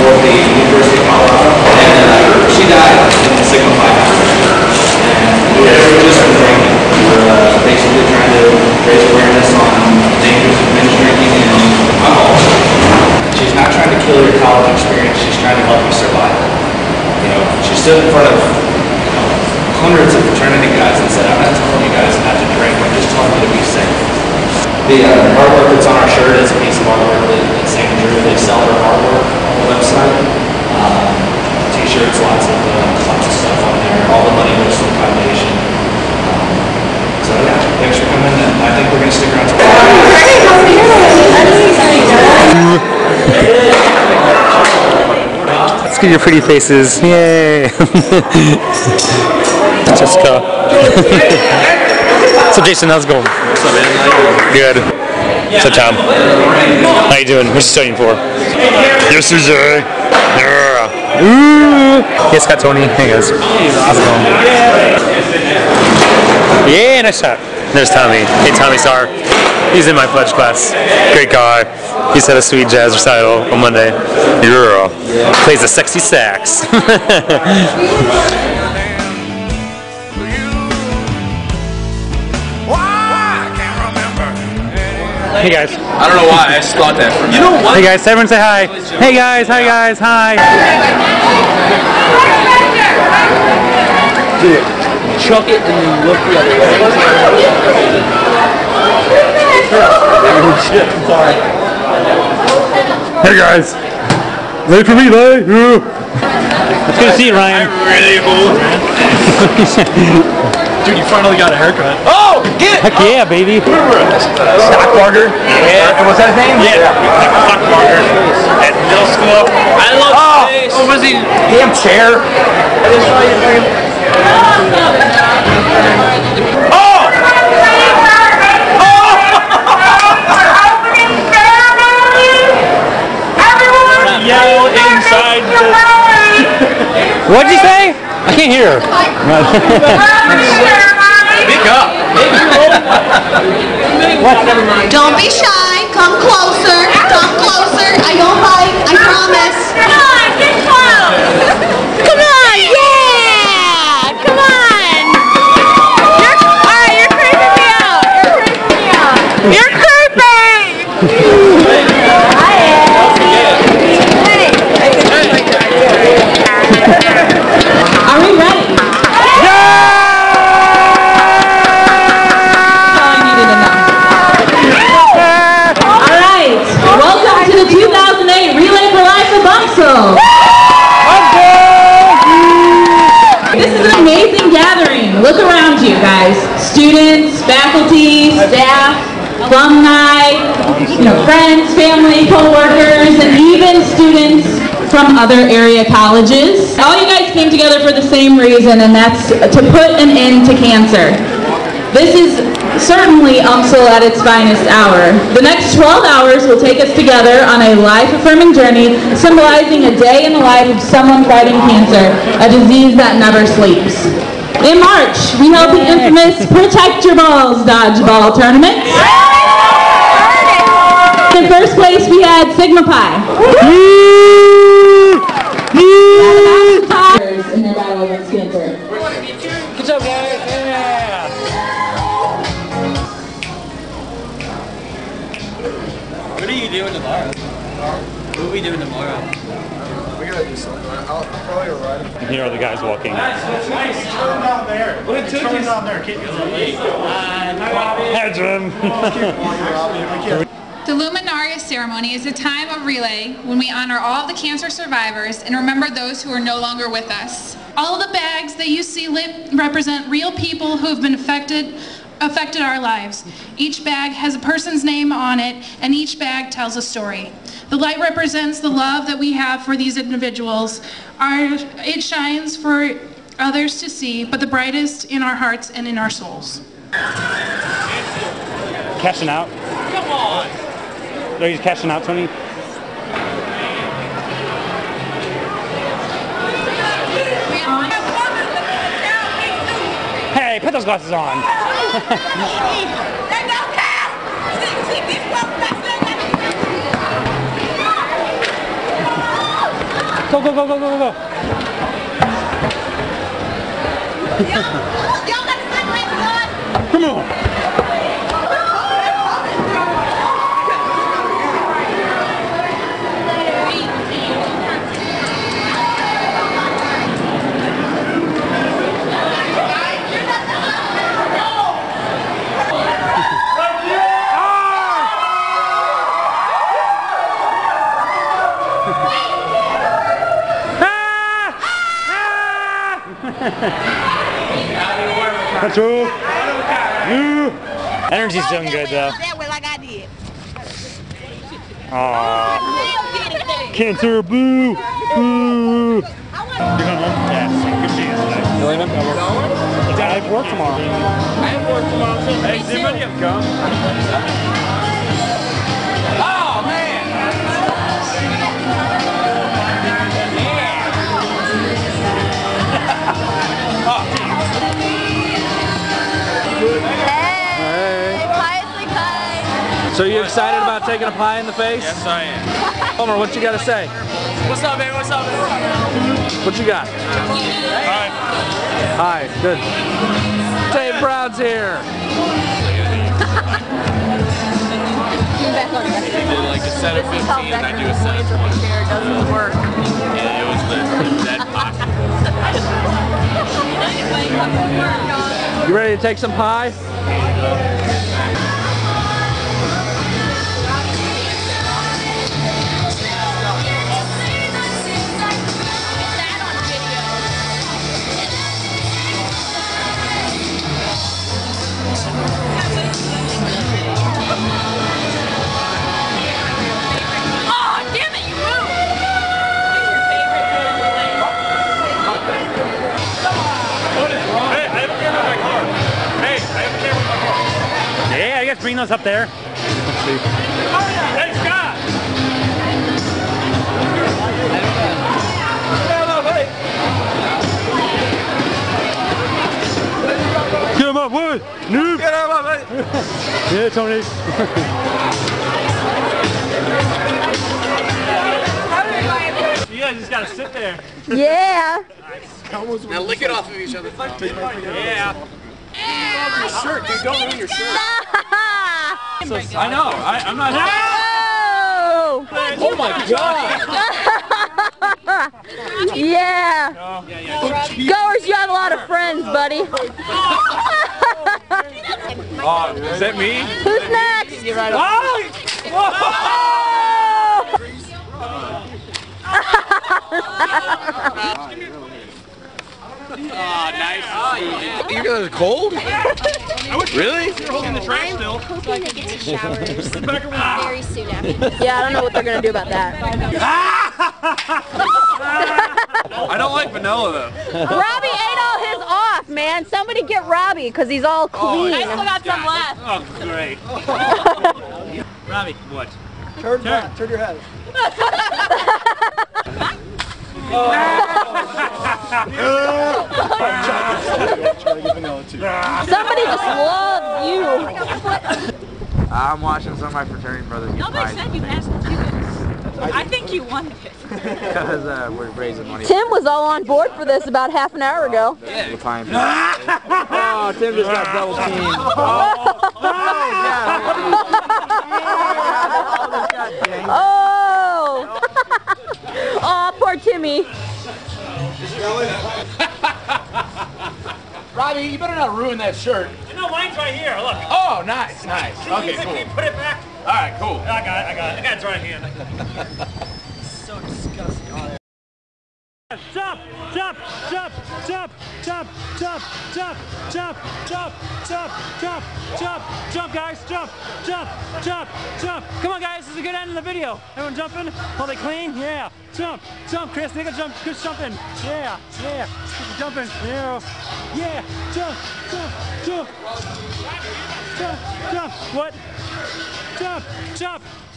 of the University of Colorado, and she died in the Sigma Phi competition. And we were just been drinking. We were basically trying to raise awareness on the dangers of binge drinking and alcohol. She's not trying to kill your college experience. She's trying to help you survive. You know, she stood in front of hundreds of fraternity guys and said, "I'm not telling you guys not to drink. I'm just telling you to be safe." The artwork that's on our shirt is a piece of artwork that St. Drew. They sell their artwork on the website. T-shirts, lots of stuff on there. All the money goes to the foundation. So yeah, thanks for coming, and I think we're going to stick around. Let's get your pretty faces. Yay! Jessica. What's up, Jason? How's it going? What's up, man? How you doing? Good. What's up, Tom? How you doing? What you studying for? Yes, sir. Yeah. Ooh. Hey, Scott, Tony. Hey, guys. How's it going? Yeah, nice shot. There's Tommy. Hey, Tommy Starr. He's in my pledge class. Great guy. He's had a sweet jazz recital on Monday. Yeah. Plays a sexy sax. Hey guys. I don't know why, I just thought that for a minute. You know what? Hey guys, everyone say hi. Hey guys, hi guys, hi. Dude, chuck it and then look the other way. Sorry. Hey guys. Ready for me, Lay? Let's go see you, Ryan. Really old, man. Dude, you finally got a haircut. Oh, get it! Heck yeah, baby. Stockbarger. Yeah. And what's that his name? Yeah. Stockbarger. At middle school. I love space. What was he? Damn chair. Oh! Yell inside the... What'd you say? I can't hear. Speak up. Don't be shy. Come closer. Come closer. I don't bite. I promise. Come on, get close. Come on, yeah. Come on. All right, you're creeping me out. You're creeping. Are we ready? This is an amazing gathering. Look around you guys. Students, faculty, staff, alumni, friends, family, co-workers, and even students from other area colleges. All you guys came together for the same reason, and that's to put an end to cancer. This is certainly UMSL at its finest hour. The next 12 hours will take us together on a life-affirming journey symbolizing a day in the life of someone fighting cancer, a disease that never sleeps. In March, we held the infamous Protect Your Balls dodgeball tournament. In first place, we had Sigma Pi. In their battle against cancer. Good job, guys. What are you doing tomorrow? What are we doing tomorrow? We gotta do something. I'll probably ride. And here are the guys walking. Turn down there. Turn down there. Keep Hi, Jim. The Luminaria ceremony is a time of relay when we honor all of the cancer survivors and remember those who are no longer with us. All of the bags that you see lit represent real people who have been affected our lives. Each bag has a person's name on it, and each bag tells a story. The light represents the love that we have for these individuals. It shines for others to see, but the brightest in our hearts and in our souls. Cashing out. Come on! Are you cashing out, Tony? Hey, put those glasses on. Go, go, go, go, go, go. Come on. That's true. Energy's doing good though. Aww. Cancer, boo! Boo! You're going home? Yes. Good seeing you today. You leaving? I have work tomorrow. I have work tomorrow too. Hey, does anybody have gum? Oh, man! So you excited about taking a pie in the face? Yes, I am. Homer, what you got to say? What's up, man? What's up, man? What you got? Hi. Hi, good. Dave Brown's here. They did like a set of 15 and I do a set of 20. Doesn't work. Yeah, it was that pocket. You ready to take some pie? Yeah, I guess bring those up there. Hey, Scott! Get him up, wood! Noob! Get him up, buddy! Yeah, Tony. You guys just gotta sit there. Yeah. Now lick it off of each other. Yeah. Shirt, dude, don't ruin your shirt. I know. I'm not. Oh! Oh my God! Yeah. Goers, you have a lot of friends, buddy. Oh, is that me? Who's next? Oh, nice. You guys are cold? Really? You're holding the trash still. I'm hoping to get to showers very soon after. Yeah, I don't know what they're gonna do about that. I don't like vanilla though. Robbie ate all his off, man. Somebody get Robbie, because he's all clean. I still got some left. Oh, great. Robbie, what? Turn your head. Somebody just loves you. I'm watching some of my fraternity brothers get Nobody pies said you asked you guys. I think you won this. because we're raising money. Tim was all on board for this about half an hour ago. The pie. Oh, Tim just got double teamed. Oh! Oh, poor Timmy. Robbie, you better not ruin that shirt. You know, mine's right here, look. Oh, nice, nice. Okay, Can cool. you put it back? All right, cool. I got it. I got its right hand. So disgusting. Jump, jump, jump, jump, jump, jump, jump, jump, jump, jump, jump, jump, jump, guys, jump, jump, jump, jump. Come on, guys, this is a good end of the video. Everyone jumping? Hold it clean? Yeah. Jump, jump, Chris. Nigga, jump. Chris, jumping. Yeah, yeah. Keep jumping. Yeah, yeah. Jump, jump, jump, jump, jump. What? Jump, jump.